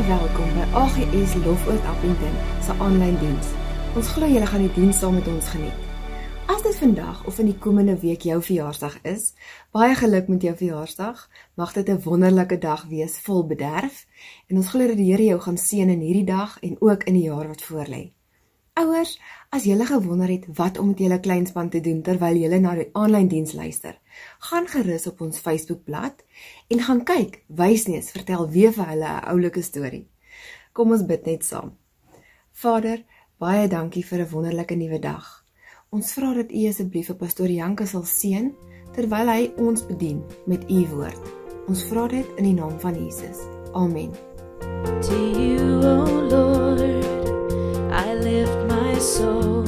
welkom by AGS Lofoort Appington se aanlyn diens. Ons glo julle gaan die diens saam met ons geniet. As dit vandag of in die komende week jou verjaarsdag is, baie geluk met jou verjaarsdag. Mag dit 'n wonderlike dag wees vol bederf en ons glo dat die Here jou gaan seën in hierdie dag en ook in die jaar wat voorlê. Ouers, as julle gewonder het wat om met julle kleinspan te doen terwyl julle na die aanlyn diens luister, gaan gerus op ons Facebookblad en gaan kyk, Wysneus vertel weer vir hulle 'n oulike storie. Kom ons bid net saam. Vader, baie dankie vir 'n wonderlike nuwe dag. Ons vra dat U asseblief vir Pastoor Janke sal seën terwyl hy ons bedien met U woord. Ons vra dit in die naam van Jesus. Amen. To you, O Lord, I lift my soul.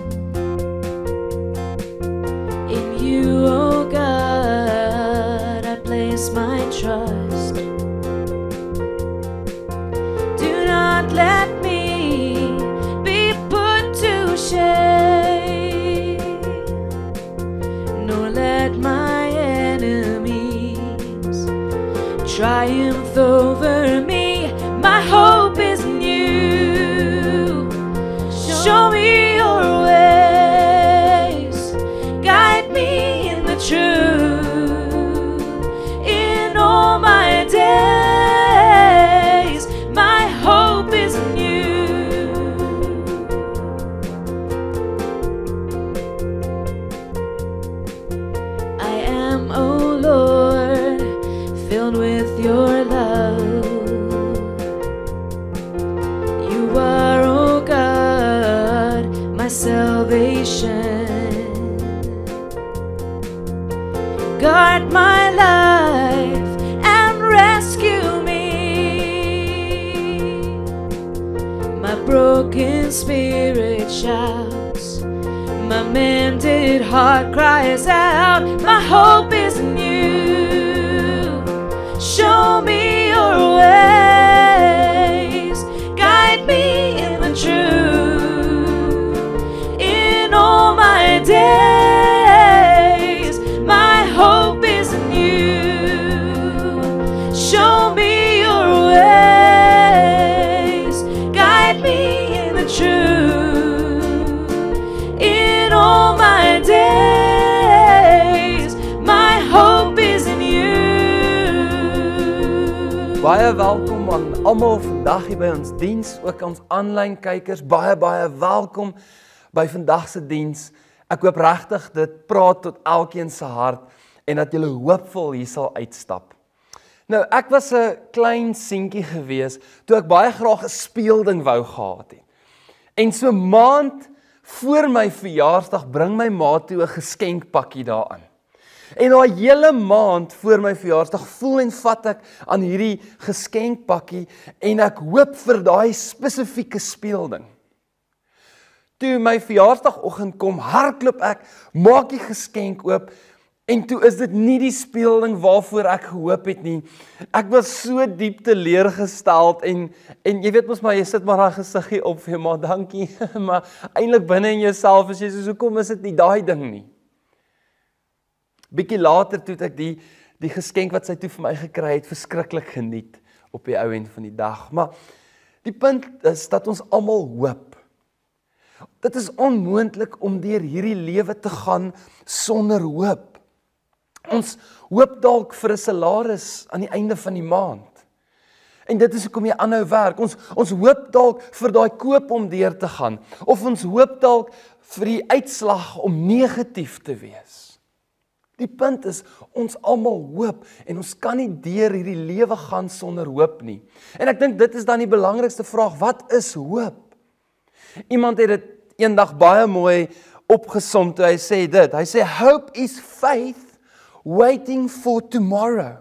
In you, O God, I place my trust. Do not let me be put to shame, nor let my enemies triumph over me. My hope is in you. Show me your ways, guide me in the truth. In all my days, my hope is in you. I am, O Lord, filled with your love. You are, O God, my salvation. Guard my life and rescue me. My broken spirit shouts, my mended heart cries out. My hope is in you. Show me your ways, guide me in the truth. In all my days, my hope is in you. Show me your ways, guide me in the truth. In all my days, my hope is in you. Baie welkom aan almal vandag hier by ons diens, ook ons aanlyn kykers. Baie welkom by vandag se diens. Ek hoop regtig dit praat tot elkeen se hart en dat julle hoopvol hier sal uitstap. Nou, ek was 'n klein seentjie gewees toe ek baie graag 'n speelding wou gehad het. En so 'n maand voor my verjaarsdag bring my ma toe 'n geskenkpakkie daaraan. En daai hele maand voor my verjaarsdag voel en vat ek aan hierdie geskenkpakkie en ek hoop vir daai spesifieke speelding. Toe my verjaarsdagoggend kom, hardloop ek, maak die geskenk oop en toe is dit nie die speelding waarvoor ek gehoop het nie. Ek was so diep teleurgesteld en jy weet mos maar, jy sit maar daai gesiggie op vir maar dankie, maar eintlik binne in jouself is jy so, hoekom is dit nie daai ding nie? Bietjie later toe ek die geskenk wat sy toe vir my gekry het, verskriklik geniet op die ou end van die dag. Maar die punt is dat ons almal hoop. Dit is onmoontlik om deur hierdie lewe te gaan sonder hoop. Ons hoop dalk vir 'n salaris aan die einde van die maand. En dit is hoekom jy aanhou werk. Ons hoop dalk vir daai koop om deur te gaan. Of ons hoop dalk vir die uitslag om negatief te wees. Die punt is, ons almal hoop en ons kan nie deur hierdie lewe gaan sonder hoop nie. En ek dink dit is dan die belangrikste vraag, wat is hoop? Iemand het dit eendag baie mooi opgesom toe hy sê dit. Hy sê, hope is faith waiting for tomorrow.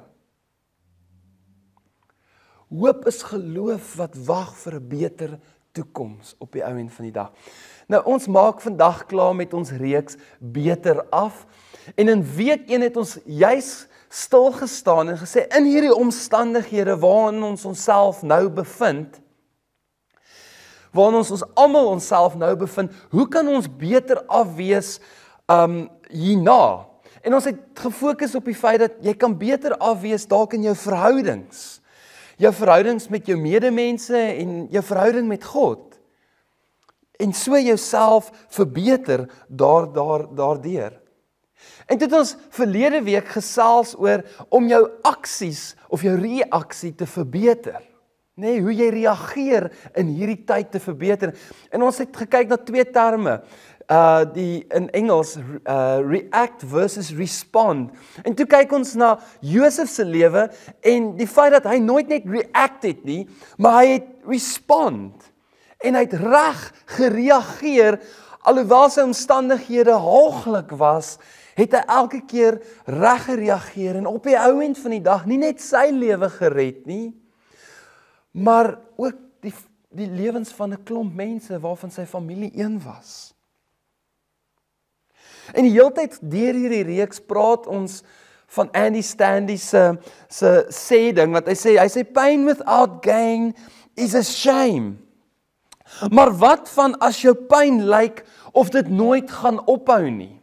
Hoop is geloof wat wag vir 'n beter toekoms op die ou end van die dag. Nou, ons maak vandag klaar met ons reeks Beter af. En in week 1 het ons juis stil gestaan en gesê, in hierdie omstandighede waarin ons onsself nou bevind, waarin ons almal onsself nou bevind, hoe kan ons beter afwees hierna? En ons het gefokus op die feit dat jy kan beter afwees dalk in jou verhoudings. jou verhoudings met jou medemense en jou verhouding met God. En so jouself verbeter daardeur. En dit het ons verlede week gesels oor om jou aksies of jou reaksie te verbeter. Nee, hoe jy reageer in hierdie tyd te verbeter. En ons het gekyk na 2 terme. Die in Engels react versus respond. En toe kyk ons na Josef se lewe en die feit dat hy nooit net react het nie, maar hy het respond. En hy het reg gereageer, alhoewel sy omstandighede haaglik was, het hy elke keer reg gereageer en op die ou end van die dag nie net sy lewe gered nie, maar ook die lewens van 'n klomp mense waarvan sy familie een was. En die hele tyd deur hierdie reeks praat ons van Andy Stanley se sê ding, wat hy sê pain without gain is a shame. Maar wat van as jou pyn lyk of dit nooit gaan ophou nie?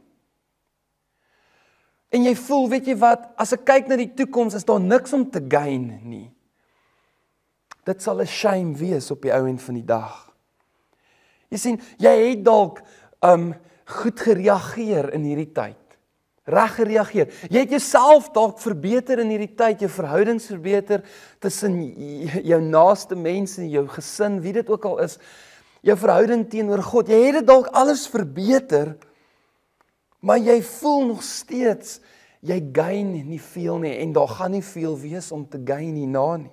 En jy voel, weet jy wat, as ek kyk na die toekoms, is daar niks om te gain nie. Dit sal 'n shame wees op die ou end van die dag. Jy sien, jy het dalk goed gereageer in hierdie tyd. Reg gereageer. Jy het jouself dalk verbeter in hierdie tyd, jou verhoudings verbeter tussen jou naaste mense, jou gesin, wie dit ook al is, jou verhouding teenoor God. Jy het dit dalk alles verbeter, maar jy voel nog steeds, jy gain nie veel nie, en daar gaan nie veel wees om te gain hierna nie.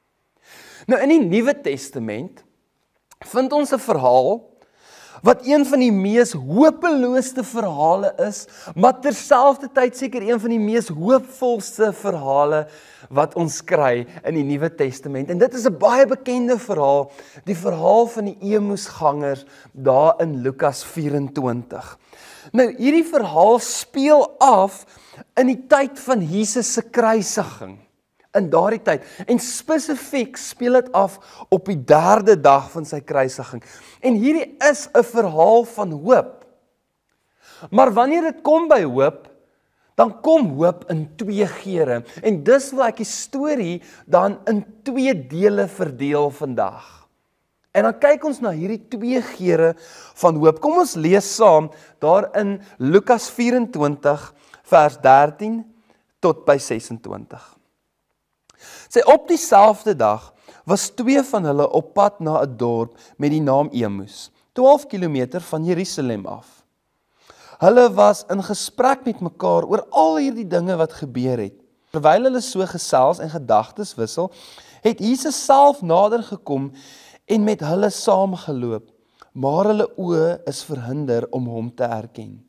Nou in die Nuwe Testament vind ons 'n verhaal wat een van die mees hopeloosste verhale is, maar terselfdertyd seker een van die mees hoopvolste verhale wat ons kry in die Nuwe Testament. En dit is 'n baie bekende verhaal, die verhaal van die Emmausgangers daar in Lukas 24. Nou, hierdie verhaal speel af in die tyd van Jesus se kruisiging. In daardie tyd, en spesifiek speel dit af op die 3de dag van sy kruisiging. En hierdie is 'n verhaal van hoop. Maar wanneer dit kom by hoop, dan kom hoop in 2 geure. En dis wil ek die storie dan in 2 dele verdeel vandag. En dan kyk ons na hierdie 2 geure van hoop. Kom ons lees saam daar in Lukas 24 vers 13 tot by 26. Sê op dieselfde dag was 2 van hulle op pad na 'n dorp met die naam Emmaus, 12 kilometer van Jerusalem af. Hulle was in gesprek met mekaar oor al hierdie dinge wat gebeur het. Terwyl hulle so gesels en gedagtes wissel, het Jesus self nader gekom en met hulle saamgeloop, maar hulle oë is verhinder om hom te erken.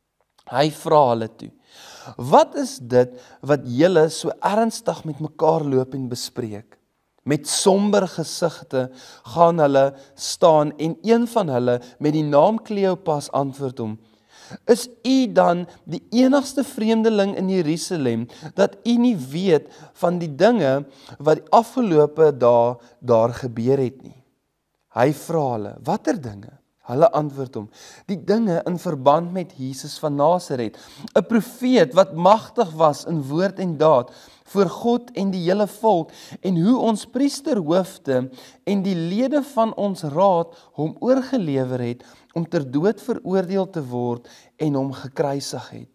Hy vra hulle toe: "Wat is dit wat julle so ernstig met mekaar loop en bespreek?" Met somber gesigte gaan hulle staan en een van hulle met die naam Kleopas antwoord hom: "Is u dan die enigste vreemdeling in Jerusalem dat u nie weet van die dinge wat die afgelope dae daar gebeur het nie?" Hy vra hulle: "Watter dinge?" Hulle antwoord hom: "Die dinge in verband met Jesus van Nasaret, 'n profeet wat magtig was in woord en daad voor God en die hele volk, en hoe ons priesterhoofde en die lede van ons raad hom oorgelewer het om ter dood veroordeel te word en hom gekruisig het.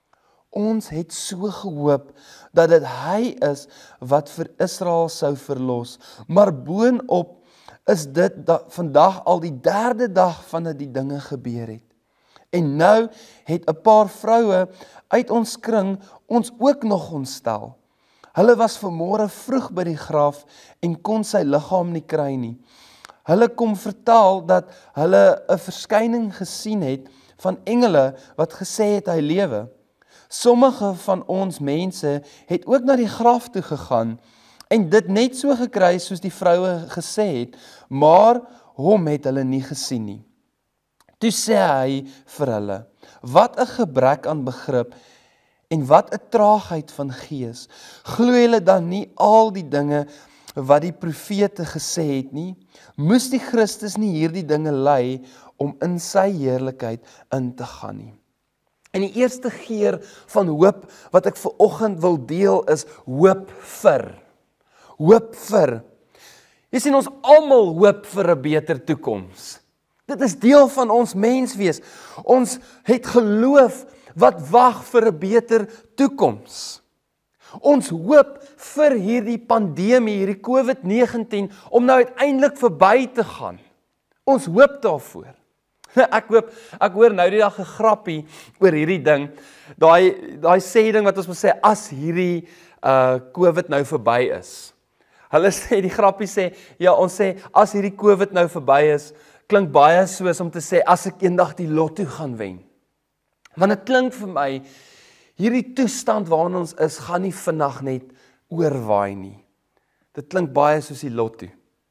Ons het so gehoop dat dit hy is wat vir Israel sou verlos, maar boonop is dit vandag al die 3de dag vandat die dinge gebeur het. En nou het 'n paar vroue uit ons kring ons ook nog ontstel. Hulle was vanmôre vroeg by die graf en kon sy liggaam nie kry nie. Hulle kom vertel dat hulle 'n verskyning gesien het van engele wat gesê het hy lewe. Sommige van ons mense het ook na die graf toe gegaan en dit net so gekry soos die vroue gesê het, maar hom het hulle nie gesien nie. Toe sê hy vir hulle: "Wat 'n gebrek aan begrip en wat 'n traagheid van gees. Glo julle dan nie al die dinge wat die profete gesê het nie? Moes die Christus nie hierdie dinge ly om in sy heerlikheid in te gaan nie?" En die eerste geur van hoop wat ek vanoggend wil deel is hoop vir. hoop vir. Jy sien, ons almal hoop vir 'n beter toekoms. Dit is deel van ons menswees. Ons het geloof wat wag vir 'n beter toekoms. Ons hoop vir hierdie pandemie, hierdie COVID-19, om nou uiteindelik verby te gaan. Ons hoop daarvoor. Ek hoor nou die dag 'n grappie oor hierdie ding. Daai sê ding wat ons moet sê, as hierdie COVID nou verby is. Hulle sê, die grappie sê, ja, ons sê, as hierdie COVID nou verby is, klink baie soos om te sê, as ek eendag die lotto gaan wen. Want dit klink vir my, hierdie toestand waarin ons is, gaan nie vinnig net oorwaai nie. Dit klink baie soos die lotto.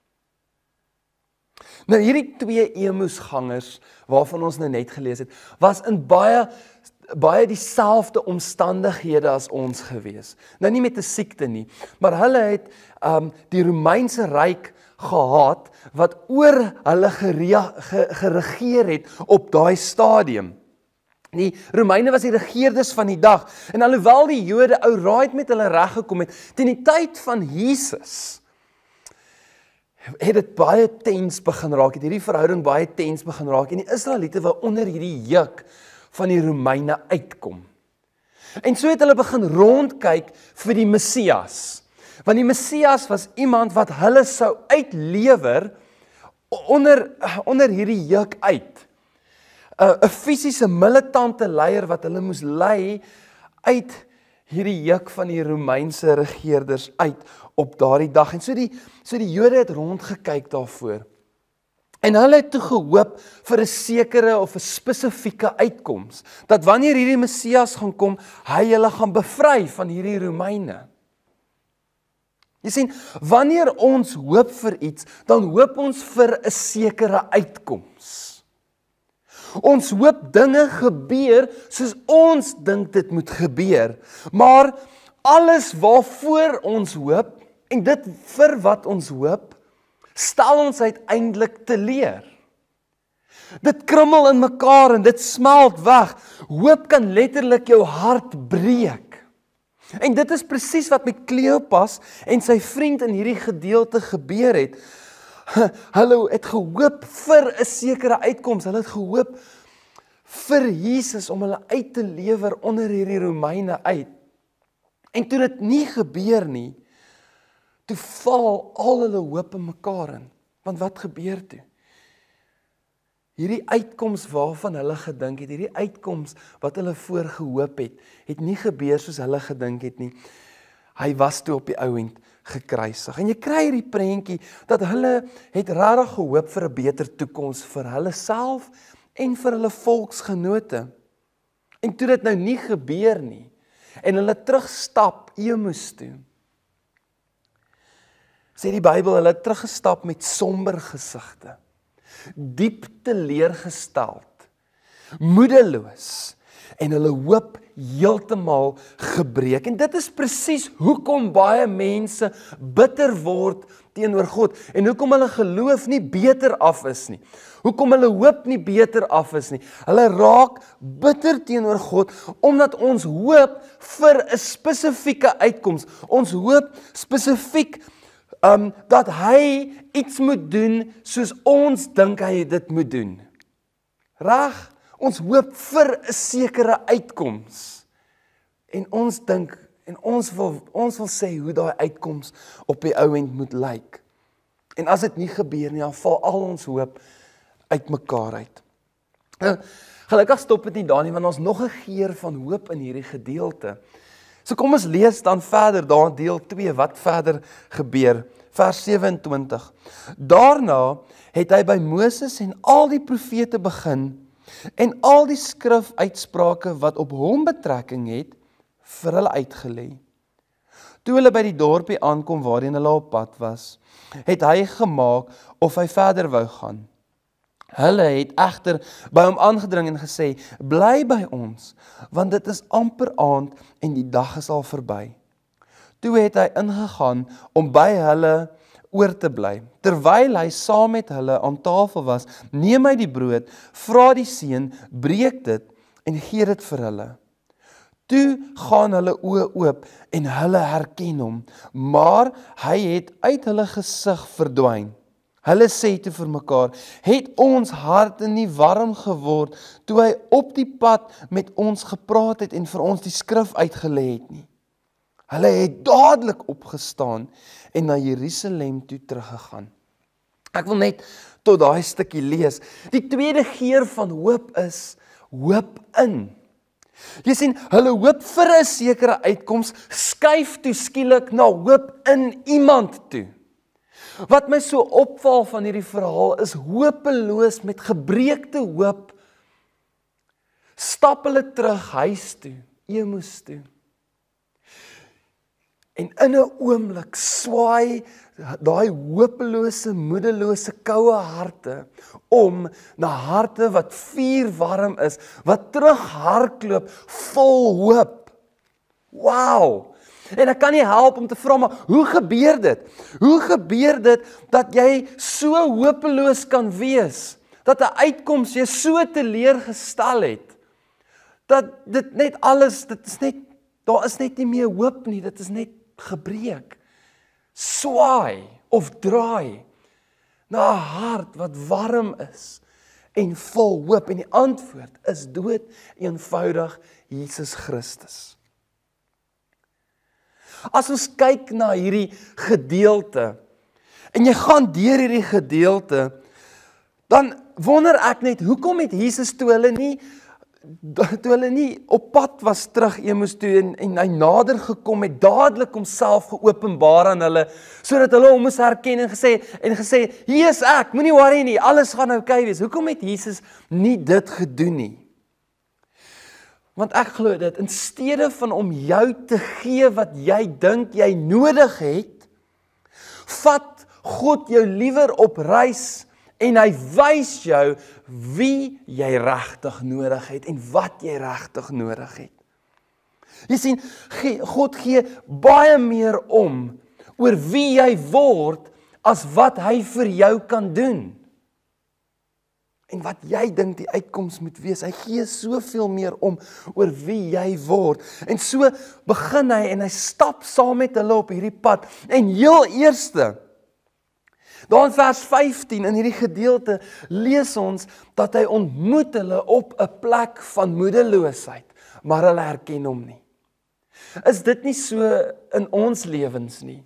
Nou hierdie twee emusgangers, waarvan ons nou net gelees het, was in baie dieselfde omstandighede as ons gewees. Nou nie met 'n siekte nie, maar hulle het die Romeinse ryk gehad, wat oor hulle geregeer het op daai stadium. Die Romeine was die regeerders van die dag, en alhoewel die Jode ouraai met hulle reg gekom het, teen die tyd van Jesus, het dit baie tens begin raak, het hierdie verhouding baie tens begin raak, en die Israeliete wou onder hierdie juk van die Romeine uitkom. En so het hulle begin rondkyk vir die Messias, want die Messias was iemand wat hulle sou uitlewer onder hierdie juk uit. 'n fisiese militante leier wat hulle moes lei uit hierdie juk van die Romeinse regeerders uit op daardie dag. En so die Jode het rondgekyk daarvoor. En hulle het toe gehoop vir 'n sekere of 'n spesifieke uitkoms, dat wanneer hierdie Messias gaan kom, hy hulle gaan bevry van hierdie Romeine. Jy sien, wanneer ons hoop vir iets, dan hoop ons vir 'n sekere uitkoms. Ons hoop dinge gebeur soos ons dink dit moet gebeur, maar alles waarvoor ons hoop, en dit vir wat ons hoop, stel ons uiteindelik teleur. Dit krummel in mekaar en dit smelt weg. Hoop kan letterlik jou hart breek. En dit is presies wat met Kleopas en sy vriend in hierdie gedeelte gebeur het. Hulle het gehoop vir 'n sekere uitkoms. Hulle het gehoop vir Jesus om hulle uit te lewer onder hierdie Romeine uit. En toe dit nie gebeur nie, toe val al hulle hoop in mekaar in. Want wat gebeur toe? Hierdie uitkoms waarvan hulle gedink het, hierdie uitkoms wat hulle voor gehoop het nie gebeur soos hulle gedink het nie. Hy was toe op die ou end gekruisig. En jy kry hierdie prentjie dat hulle het regtig gehoop vir 'n beter toekoms vir hulle self en vir hulle volksgenote. En toe dit nou nie gebeur nie, en hulle terugstap Emus toe, sê die Bybel, hulle het teruggestap met somber gesigte, diep teleurgesteld, moedeloos, en hulle hoop heeltemal gebreek. En dit is presies hoekom baie mense bitter word teenoor God, en hoekom hulle geloof nie beter af is nie, hoekom hulle hoop nie beter af is nie. Hulle raak bitter teenoor God, omdat ons hoop vir 'n spesifieke uitkoms. Ons hoop spesifiek dat hy iets moet doen soos ons dink hy dit moet doen. Reg? Ons hoop vir 'n sekere uitkoms. En ons dink, en ons wil sê hoe daai uitkoms op die ou end moet lyk. En as dit nie gebeur nie, dan val al ons hoop uitmekaar uit. Gelukkig stop dit nie daar nie, want ons nog 'n geur van hoop in hierdie gedeelte. So kom ons lees dan verder, daar in deel 2, wat verder gebeur. Vers 27. Daarna het hy by Moses en al die profete begin, en al die skrifuitsprake wat op hom betrekking het, vir hulle uitgelê. Toe hulle by die dorpie aankom waarheen hulle op pad was, het hy gemaak of hy verder wou gaan. Hulle het egter by hom aangedring en gesê, bly by ons, want dit is amper aand en die dag is al verby. Toe het hy ingegaan om by hulle oor te bly. Terwyl hy saam met hulle aan tafel was, neem hy die brood, vra die seun, breek dit en gee dit vir hulle. Toe gaan hulle oë oop en hulle herken hom, maar hy het uit hulle gesig verdwyn. Hulle sê toe vir mekaar, het ons harte nie warm geword toe hy op die pad met ons gepraat het en vir ons die skrif uitgelê het nie. Hulle het dadelik opgestaan en na Jerusalem toe teruggegaan. Ek wil net tot daai stukkie lees. Die tweede geur van hoop is hoop in. Jy sien, hulle hoop vir 'n sekere uitkoms skuif toe skielik na hoop in iemand toe. Wat my so opval van hierdie verhaal is hopeloos met gebreekte hoop stap hulle terug huis toe, Emus toe. En in 'n oomblik swaai daai hopelose, moedelose, koue harte om na harte wat vuurwarm is, wat terughardloop vol hoop. Wow! En ek kan nie help om te vra, maar hoe gebeur dit? Hoe gebeur dit dat jy so hopeloos kan wees? Dat 'n uitkoms jy so teleurgestel het? Dat dit net alles, daar is net nie meer hoop nie, dit is net gebreek. Swaai of draai na 'n hart wat warm is en vol hoop. En die antwoord is dood eenvoudig Jesus Christus. As ons kyk na hierdie gedeelte, en jy gaan deur hierdie gedeelte, dan wonder ek net, hoekom het Jesus toe hulle nie op pad was terug Emus toe en hy nader gekom het, dadelik homself geopenbaar aan hulle, sodat hulle hom moes herken en gesê, hier is ek, moenie worry nie, alles gaan oukei wees. Hoekom het Jesus nie dit gedoen nie? Want ek glo dit, in steede van om jou te gee wat jy dink jy nodig het, vat God jou liewer op reis en hy wys jou wie jy regtig nodig het en wat jy regtig nodig het. Jy sien, God gee baie meer om oor wie jy word as wat hy vir jou kan doen. En wat jy dink die uitkoms moet wees, hy gee soveel meer om oor wie jy word. En so begin hy en hy stap saam met hulle op hierdie pad. En heel eerste, daar in vers 15 in hierdie gedeelte lees ons dat hy ontmoet hulle op 'n plek van moedeloosheid, maar hulle herken hom nie. Is dit nie so in ons lewens nie?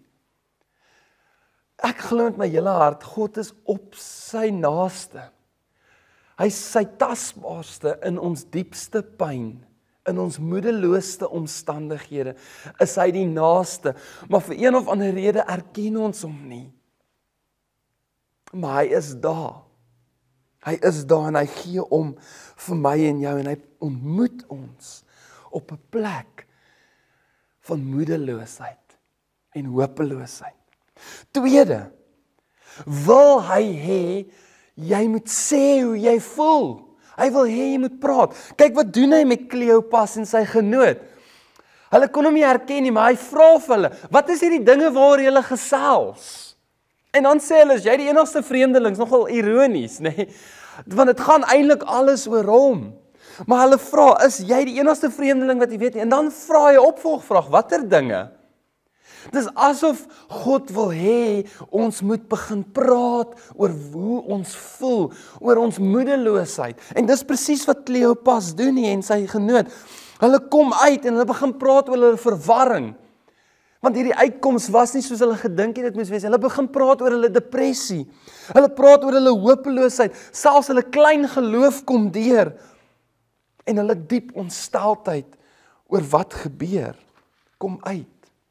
Ek glo met my hele hart, God is op sy naaste. Hy is sy tasbaarste in ons diepste pyn, in ons moedeloosste omstandighede, is hy die naaste, maar vir een of ander rede erken ons hom nie. Maar hy is daar. Hy is daar en hy gee om vir my en jou en hy ontmoet ons op 'n plek van moedeloosheid en hopeloosheid. Tweede, wil hy hê jy moet sê hoe jy voel. Hy wil hê jy moet praat. Kyk wat doen hy met Kleopas en sy genoot. Hulle kon hom nie herken nie, maar hy vra vir hulle, wat is hierdie dinge waaroor julle gesels? En dan sê hulle, is jy die enigste vreemdeling, nogal ironies, nê? Want dit gaan eintlik alles oor hom. Maar hulle vra, is jy die enigste vreemdeling wat jy weet nie? En dan vra hy 'n opvolgvraag, watter dinge? Dis asof God wil hê ons moet begin praat oor hoe ons voel, oor ons moedeloosheid. En dis presies wat Kleopas doen nie en sy genoot. Hulle kom uit en hulle begin praat oor hulle verwarring. Want hierdie uitkoms was nie soos hulle gedink het dit moes wees. Hulle begin praat oor hulle depressie. Hulle praat oor hulle hopeloosheid. Selfs hulle klein geloof kom deur. En hulle diep ontstelteheid oor wat gebeur, kom uit.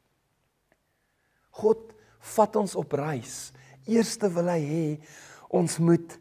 God vat ons op reis. Eerste wil hy hê ons moet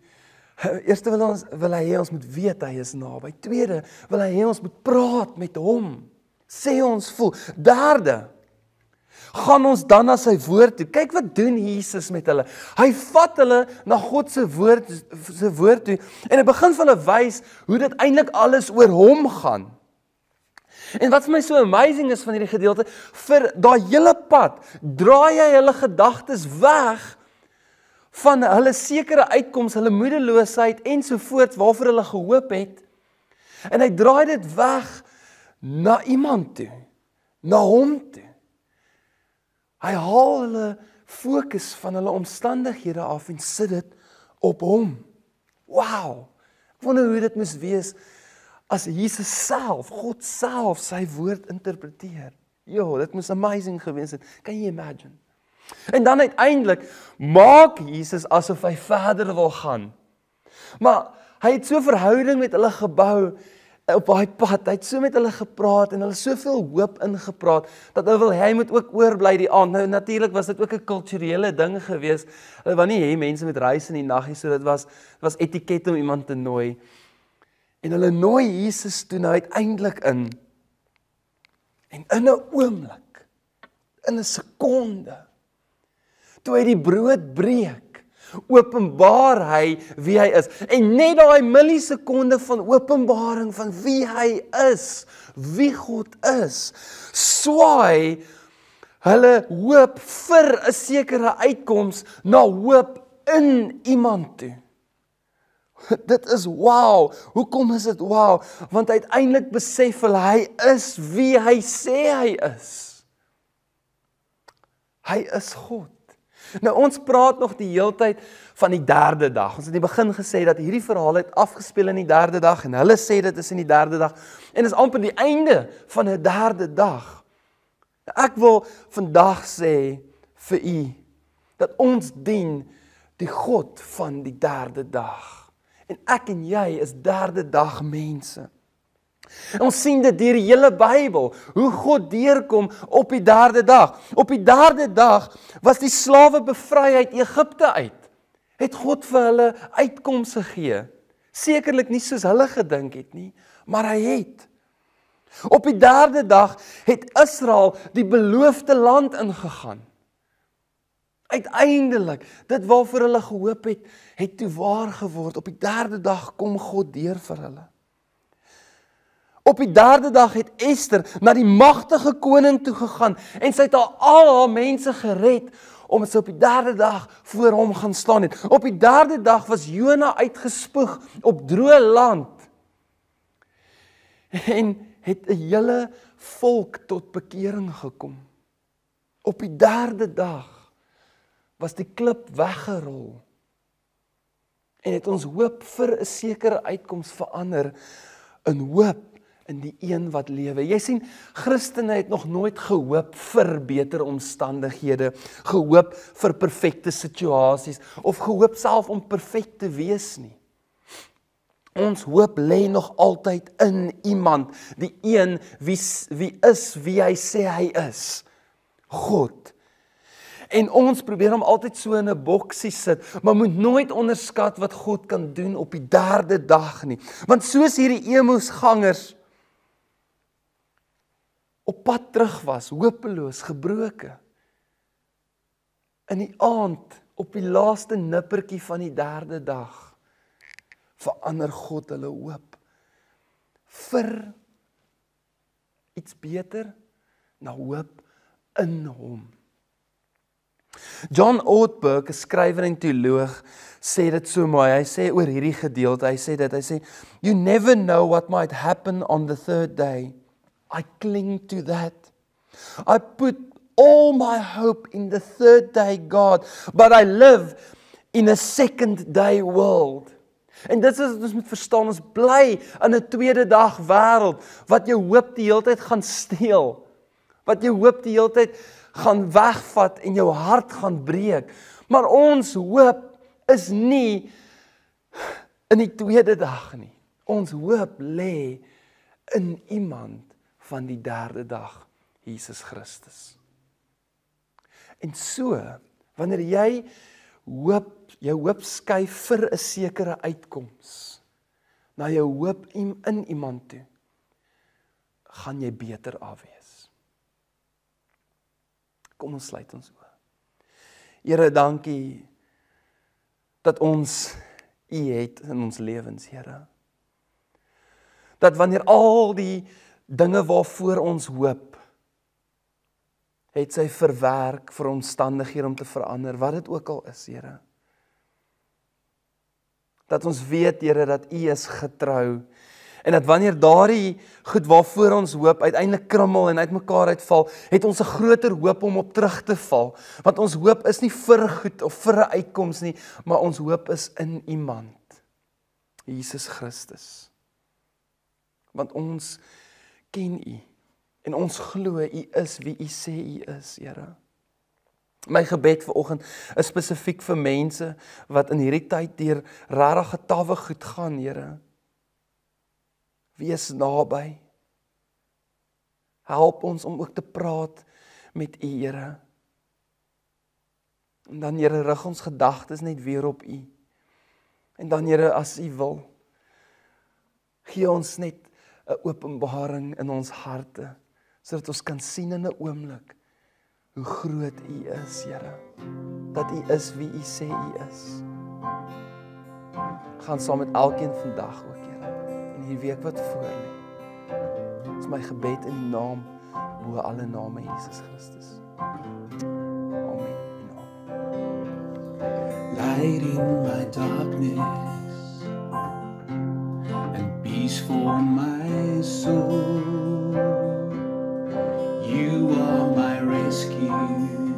weet hy is naby. Tweede wil hy hê ons moet praat met hom. Sê ons voel. Derde, gaan ons dan na sy woord toe. Kyk wat doen Jesus met hulle. Hy vat hulle na God se woord toe en hy begin vir hulle wys hoe dit eintlik alles oor hom gaan. En wat vir my so amazing is van hierdie gedeelte, vir daai hele pad draai hy hulle gedagtes weg van hulle sekere uitkoms, hulle moedeloosheid ensovoorts waarvoor hulle gehoop het. En hy draai dit weg na iemand toe, na hom toe. Hy haal hulle fokus van hulle omstandighede af en sit dit op hom. Wow! Ek wonder hoe dit moes wees as Jesus self, God self, sy woord interpreteer. Jo, dit moes amazing gewees het. Kan jy imagine? En dan uiteindelik maak Jesus asof hy verder wil gaan. Maar hy het so verhouding met hulle gebou op daai pad. Hy het so met hulle gepraat en hulle soveel hoop ingepraat dat hy moet ook oorbly die aand. Nou natuurlik was dit ook 'n kulturele ding gewees. Hulle wou nie hê mense moet reis in die nag nie, so dit was etiket om iemand te nooi. En hulle nooi Jesus toe nou uiteindelik in. En in 'n oomblik, in 'n sekonde, toe hy die brood breek, openbaar hy wie hy is. En net daai millisekonde van openbaring van wie hy is, wie God is, swaai hulle hoop vir 'n sekere uitkoms na hoop in iemand toe. Dit is wow. Hoekom is dit wow? Want uiteindelik besef hulle hy is wie hy sê hy is. Hy is God. Nou ons praat nog die hele tyd van die derde dag. Ons het in die begin gesê dat hierdie verhaal het afgespeel in die derde dag en hulle sê dit is in die derde dag en is amper die einde van 'n derde dag. Ek wil vandag sê vir u dat ons dien die God van die derde dag. En ek en jy is derde dag mense. En ons sien dit deur die hele Bybel, hoe God deurkom op die derde dag. Op die derde dag was die slawe bevry uit Egipte uit. Het God vir hulle uitkomste gegee. Sekerlik nie soos hulle gedink het nie, maar hy het. Op die derde dag het Israel die beloofde land ingegaan. Uiteindelik, dit waarvoor hulle gehoop het toe waar geword. Op die derde dag kom God deur vir hulle. Op die derde dag het Ester na die magtige koning toe gegaan en sy het al haar mense gered omdat sy op die derde dag voor hom gaan staan het. Op die derde dag was Jona uitgespoeg op droë land en het 'n hele volk tot bekering gekom. Op die derde dag was die klip weggerol en het ons hoop vir 'n sekere uitkoms verander in hoop in die een wat lewe. Jy sien, Christene het nog nooit gehoop vir beter omstandighede, gehoop vir perfekte situasies, of gehoop self om perfek te wees nie. Ons hoop lê nog altyd in iemand, die een wie hy sê hy is, God. En ons probeer hom altyd so in 'n boksie sit, maar moet nooit onderskat wat God kan doen op die derde dag nie. Want soos hierdie Emmausgangers op pad terug was, hopeloos, gebroke, in die aand, op die laaste nippertjie van die derde dag, verander God hulle hoop vir iets beter, na hoop in hom. John Ortberg, 'n skrywer en teoloog, sê dit so mooi. Hy sê oor hierdie gedeelte, hy sê, you never know what might happen on the third day. I cling to that. I put all my hope in the third day God, but I live in a second day world. En dit is wat ons moet verstaan, ons bly in 'n tweede dag wêreld, wat jou hoop die hele tyd gaan steel, wat jou hoop die hele tyd gaan wegvat en jou hart gaan breek. Maar ons hoop is nie in die tweede dag nie. Ons hoop lê in iemand van die derde dag, Jesus Christus. En so, wanneer jy jou hoop skuif vir 'n sekere uitkoms, na jou hoop in iemand toe, gaan jy beter afwees. Kom ons sluit ons oë. Here, dankie dat ons U het in ons lewens, Here. Dat wanneer al die dinge waarvoor ons hoop, het sy verwerk vir omstandighede om te verander, wat dit ook al is, Here. Dat ons weet, Here, dat U is getrou En dat wanneer daardie goed waarvoor ons hoop uiteindelik krummel en uitmekaar uitval, het ons 'n groter hoop om op terug te val. Want ons hoop is nie vir goed of vir 'n uitkoms nie, maar ons hoop is in iemand, Jesus Christus. Want ons ken U en ons glo U is wie U sê U is, Here. My gebed vanoggend is spesifiek vir mense wat in hierdie tyd deur regtig tawe goed gaan, Here. Wees naby. Help ons om ook te praat met U, Here. En dan, Here, rig ons gedagtes net weer op U. En dan, Here, as U wil, gee ons net 'n openbaring in ons harte, sodat ons kan sien in 'n oomblik hoe groot U is, Here. Dat U is wie U sê U is. Gaan saam met elkeen vandag ook, Here, in hierdie week wat voor lê. Dit is my gebed in die naam bo alle name, Jesus Christus. Amen. Light in my darkness and peace for my soul. You are my rescue.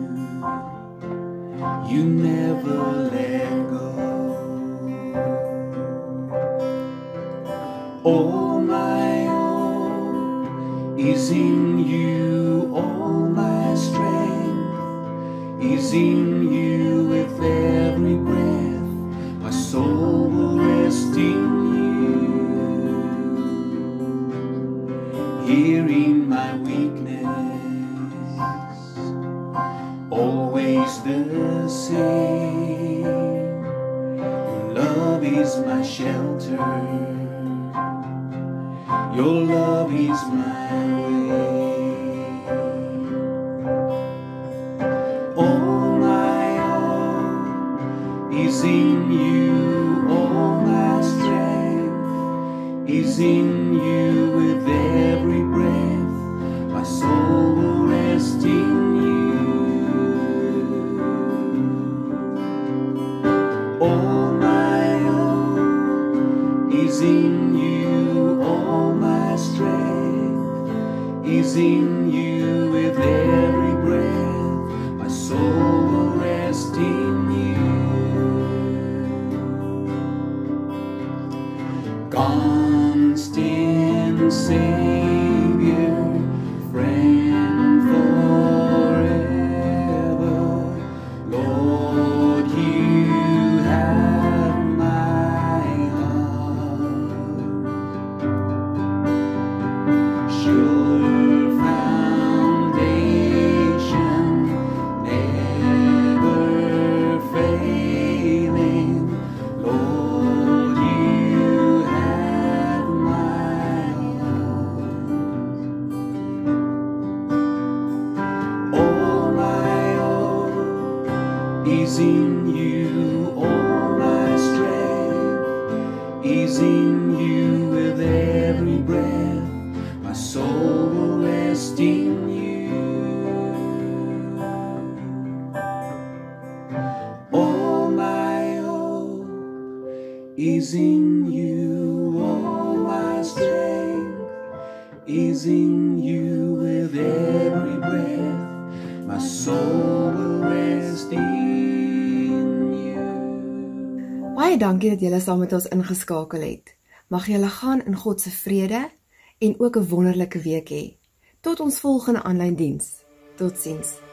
You never let go. All my hope is in you. All my strength is in you. With every breath, my soul will rest in you. Here in my weakness, always the same. Your love is my shelter. Your love is my way. All my hope is in you. All my strength is in you. With every breath, my soul will rest in you. All my hope is in you. All my strength is in you. With every breath, my soul will rest in you. Constant Savior, friend forever, Lord, you have my heart. Sure foundation, never failing, Lord, you have my heart. All my hope is in you. All my strength is in you. With every breath, my soul will rest in you. All my hope is in you. All my strength is in you. With every breath, my soul will rest in you. Baie dankie dat julle saam met ons ingeskakel het. Mag julle gaan in God se vrede en ook 'n wonderlike week hê. Tot ons volgende aanlyn diens. Totsiens.